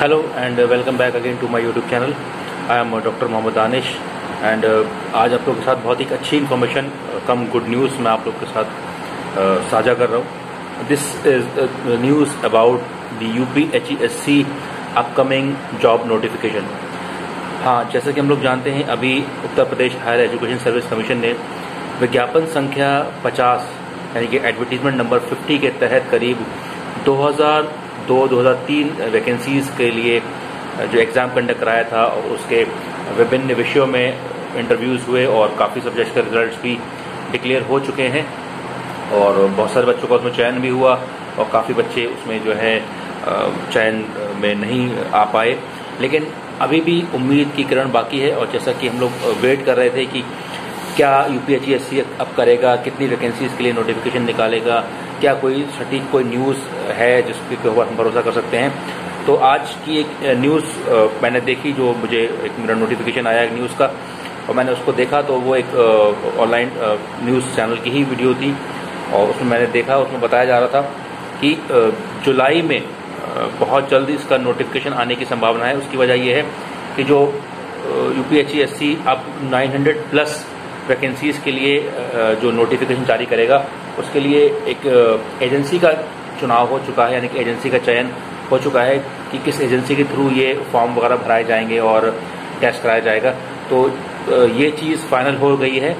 Hello and welcome back again to my YouTube channel. I am doctor Mohammad Danish and आज आप लोगों के साथ बहुत ही अच्छी इन्फॉर्मेशन कम गुड न्यूज़ मैं आप लोग के साथ साझा कर रहा हूँ। This is news about the UPHESC upcoming job notification. हाँ, जैसा कि हम लोग जानते हैं, अभी Uttar Pradesh higher education service commission ने विज्ञापन संख्या 50 यानी कि एडवर्टीजमेंट नंबर 50 के तहत करीब 2002-2003 वैकेंसीज के लिए जो एग्ज़ाम कंडक्ट कराया था, उसके विभिन्न विषयों में इंटरव्यूज़ हुए और काफ़ी सब्जेक्ट्स के रिजल्ट्स भी डिक्लेयर हो चुके हैं और बहुत सारे बच्चों का उसमें चयन भी हुआ और काफ़ी बच्चे उसमें जो है चयन में नहीं आ पाए। लेकिन अभी भी उम्मीद की किरण बाकी है और जैसा कि हम लोग वेट कर रहे थे कि क्या UPHESC अब करेगा, कितनी वैकेंसीज के लिए नोटिफिकेशन निकालेगा, क्या कोई सटीक कोई न्यूज़ है जिसके ऊपर हम भरोसा कर सकते हैं। तो आज की एक न्यूज़ मैंने देखी, जो मुझे एक मेरा नोटिफिकेशन आया एक न्यूज़ का और मैंने उसको देखा तो वो एक ऑनलाइन न्यूज़ चैनल की ही वीडियो थी और उसमें मैंने देखा, उसमें बताया जा रहा था कि जुलाई में बहुत जल्दी इसका नोटिफिकेशन आने की संभावना है। उसकी वजह यह है कि जो UPHESC अब 900 प्लस वैकेंसीज के लिए जो नोटिफिकेशन जारी करेगा, उसके लिए एक एजेंसी का चुनाव हो चुका है, यानी कि एजेंसी का चयन हो चुका है कि किस एजेंसी के थ्रू ये फॉर्म वगैरह भराए जाएंगे और टेस्ट कराया जाएगा। तो ये चीज़ फाइनल हो गई है।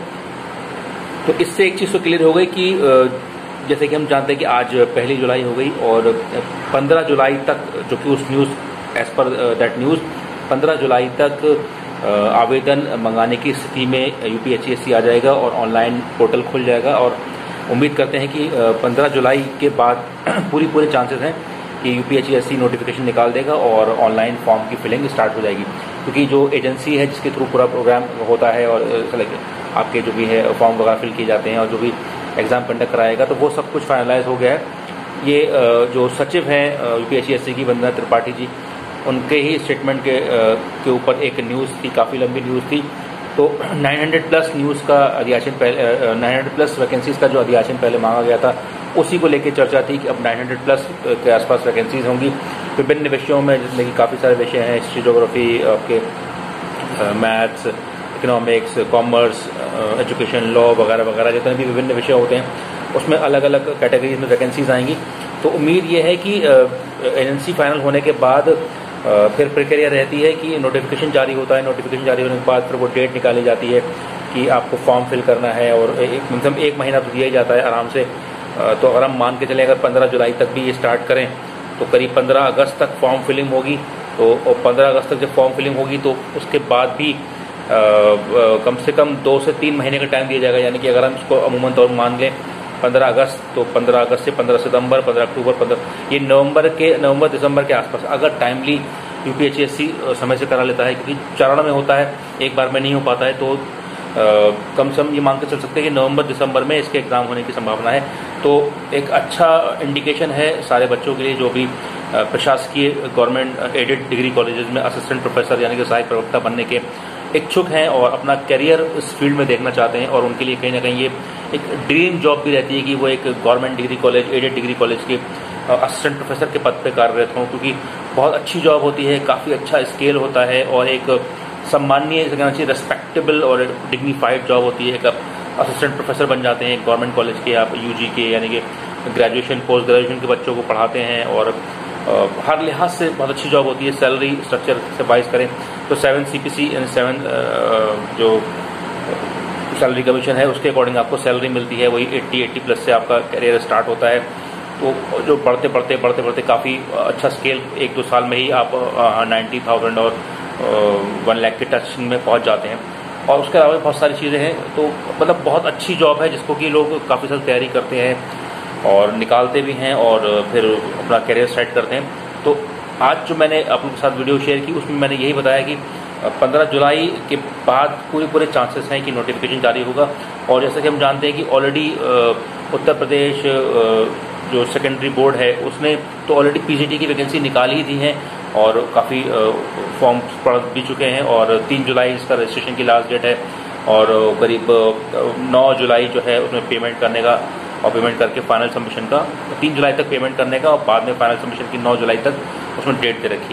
तो इससे एक चीज़ तो क्लियर हो गई कि जैसे कि हम जानते हैं कि आज 1 जुलाई हो गई और 15 जुलाई तक, जो कि उस news as per that news 15 जुलाई तक आवेदन मंगाने की स्थिति में UPHESC आ जाएगा और ऑनलाइन पोर्टल खुल जाएगा और उम्मीद करते हैं कि 15 जुलाई के बाद पूरे चांसेस हैं कि UPHESC नोटिफिकेशन निकाल देगा और ऑनलाइन फॉर्म की फिलिंग स्टार्ट हो जाएगी, क्योंकि जो एजेंसी है जिसके थ्रू पूरा प्रोग्राम होता है और आपके जो भी है फॉर्म वगैरह फिल किए जाते हैं और जो भी एग्ज़ाम कंडक्ट कराएगा, तो वो सब कुछ फाइनलाइज हो गया है। ये जो सचिव हैं UPHESC की, वंदना त्रिपाठी जी, उनके ही स्टेटमेंट के ऊपर एक न्यूज़ थी, काफ़ी लंबी न्यूज़ थी। तो 900 प्लस न्यूज़ का अधियाचन पहले 900 प्लस वैकेंसीज का जो अधियाचन पहले मांगा गया था, उसी को लेकर चर्चा थी कि अब 900 प्लस के आसपास वैकेंसीज होंगी विभिन्न विषयों में, जिसमें कि काफ़ी सारे विषय हैं, हिस्ट्री, ज्योग्राफी, आपके maths, economics, commerce, education, law वगैरह वगैरह, जितने भी विभिन्न विषय होते हैं उसमें अलग अलग कैटेगरीज में वैकेंसीज आएंगी। तो उम्मीद ये है कि एजेंसी फाइनल होने के बाद फिर प्रक्रिया रहती है कि नोटिफिकेशन जारी होता है, नोटिफिकेशन जारी होने के बाद फिर वो डेट निकाली जाती है कि आपको फॉर्म फिल करना है और मतलब 1 महीना तो दिया ही जाता है आराम से। तो अगर हम मान के चलें, अगर 15 जुलाई तक भी ये स्टार्ट करें तो करीब 15 अगस्त तक फॉर्म फिलिंग होगी। तो 15 अगस्त तक जब फॉर्म फिलिंग होगी तो उसके बाद भी कम से कम 2 से 3 महीने का टाइम दिया जाएगा, यानी कि अगर हम इसको अमूमन तौर मान लें 15 अगस्त, तो 15 अगस्त से 15 सितंबर, 15 अक्टूबर, ये नवंबर दिसंबर के आसपास अगर टाइमली UPHESC समय से करा लेता है, क्योंकि चरण में होता है, एक बार में नहीं हो पाता है, तो कम से कम ये मान के चल सकते हैं कि नवंबर दिसंबर में इसके एग्ज़ाम होने की संभावना है। तो एक अच्छा इंडिकेशन है सारे बच्चों के लिए जो भी प्रशासकीय गवर्नमेंट एडेड डिग्री कॉलेजेस में असिस्टेंट प्रोफेसर यानी कि सहायक प्रवक्ता बनने के इच्छुक हैं और अपना करियर इस फील्ड में देखना चाहते हैं, और उनके लिए कहीं ना कहीं ये एक ड्रीम जॉब भी रहती है कि वो एक government degree college, aided degree college के असिस्टेंट प्रोफेसर के पद पे कार्यरत हों, क्योंकि बहुत अच्छी जॉब होती है, काफ़ी अच्छा स्केल होता है और एक सम्मानीय, कहना चाहिए रेस्पेक्टेबल और डिग्निफाइड जॉब होती है। एक आप असिस्टेंट प्रोफेसर बन जाते हैं गवर्नमेंट कॉलेज के, आप UG के यानी कि ग्रेजुएशन पोस्ट ग्रेजुएशन के बच्चों को पढ़ाते हैं और हर लिहाज से बहुत अच्छी जॉब होती है। सैलरी स्ट्रक्चर से वाइज करें तो 7 CPC यानी 7 जो सैलरी कमीशन है उसके अकॉर्डिंग आपको सैलरी मिलती है, वही 80 प्लस से आपका करियर स्टार्ट होता है। तो जो बढ़ते काफ़ी अच्छा स्केल 1-2 साल में ही आप 90,000 और 1 लाख के टच में पहुंच जाते हैं। और उसके अलावा बहुत सारी चीज़ें हैं, तो मतलब बहुत अच्छी जॉब है जिसको कि लोग काफ़ी सारी तैयारी करते हैं और निकालते भी हैं और फिर अपना करियर सेट करते हैं। तो आज जो मैंने आप लोगों के साथ वीडियो शेयर की, उसमें मैंने यही बताया कि 15 जुलाई के बाद पूरे चांसेस हैं कि नोटिफिकेशन जारी होगा। और जैसा कि हम जानते हैं कि ऑलरेडी उत्तर प्रदेश जो सेकेंडरी बोर्ड है उसने तो ऑलरेडी PGT की वैकेंसी निकाली ही दी है और काफ़ी फॉर्म्स पड़ भी चुके हैं और 3 जुलाई इसका रजिस्ट्रेशन की लास्ट डेट है और करीब 9 जुलाई जो है उसमें पेमेंट करने का और पेमेंट करके फाइनल सबमिशन का 3 जुलाई तक पेमेंट करने का और बाद में फाइनल सबमिशन की 9 जुलाई तक उसमें डेट दे रखी है।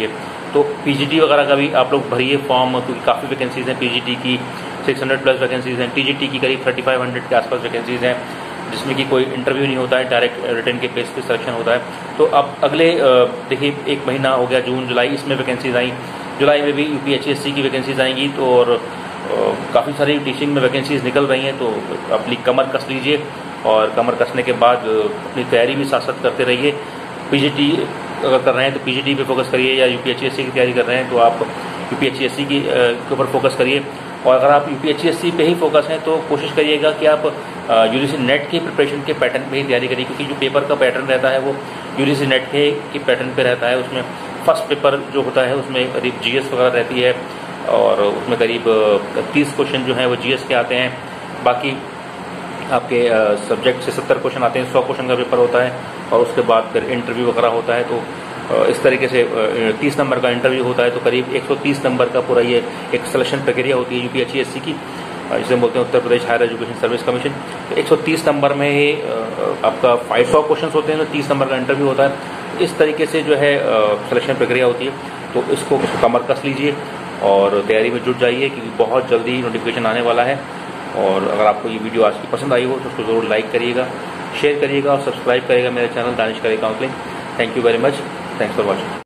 तो पीजीटी वगैरह का भी आप लोग भरिए फॉर्म, क्योंकि काफ़ी वैकेंसीज़ हैं पीजीटी की, 600 प्लस वैकेंसीज़ हैं। टीजीटी की करीब 3500 के आसपास वैकेंसीज़ हैं, जिसमें कि कोई इंटरव्यू नहीं होता है, डायरेक्ट रिटन के बेस पे सिलेक्शन होता है। तो अब अगले देखिए 1 महीना हो गया, जून जुलाई, इसमें वैकेंसीज आई। जुलाई में भी यूपीएचसीएससी की वैकेंसीज आएंगी, तो और काफ़ी सारी टीचिंग में वैकेंसीज निकल रही हैं। तो अपनी कमर कस लीजिए, और कमर कसने के बाद अपनी तैयारी भी साथ साथ करते रहिए। पीजीटी अगर कर रहे हैं तो पीजीटी पे फोकस करिए, या यूपीएचसीएससी की तैयारी कर रहे हैं तो आप यूपीएचसीएससी के ऊपर फोकस करिए। और अगर आप यूपीएचसीएससी पे ही फोकस हैं तो कोशिश करिएगा कि आप यूजीसी नेट की प्रिपरेशन के पैटर्न पे ही तैयारी करिए, क्योंकि जो पेपर का पैटर्न रहता है वो यूजीसी नेट के पैटर्न पे रहता है। उसमें फर्स्ट पेपर जो होता है उसमें करीब जीएस वगैरह रहती है, और उसमें करीब 30 क्वेश्चन जो हैं वो जीएस के आते हैं। बाकी आपके सब्जेक्ट से 70 क्वेश्चन आते हैं, 100 क्वेश्चन का पेपर होता है, और उसके बाद फिर इंटरव्यू वगैरह होता है। तो इस तरीके से 30 नंबर का इंटरव्यू होता है, तो करीब 130 नंबर का पूरा ये एक सिलेक्शन प्रक्रिया होती है यूपीएचसीएससी की, जिसे बोलते हैं Uttar Pradesh higher education service commission. तो 130 नंबर में ही आपका 500 क्वेश्चन होते हैं, तो 30 नंबर का इंटरव्यू होता है। इस तरीके से जो है सिलेक्शन प्रक्रिया होती है। तो इसको कमर कस लीजिए और तैयारी में जुट जाइए, क्योंकि बहुत जल्दी नोटिफिकेशन आने वाला है। और अगर आपको ये वीडियो आज की पसंद आई हो तो उसको ज़रूर लाइक करिएगा, शेयर करिएगा और सब्सक्राइब करिएगा मेरे channel Danish career counselling. Thank you very much, thanks for watching.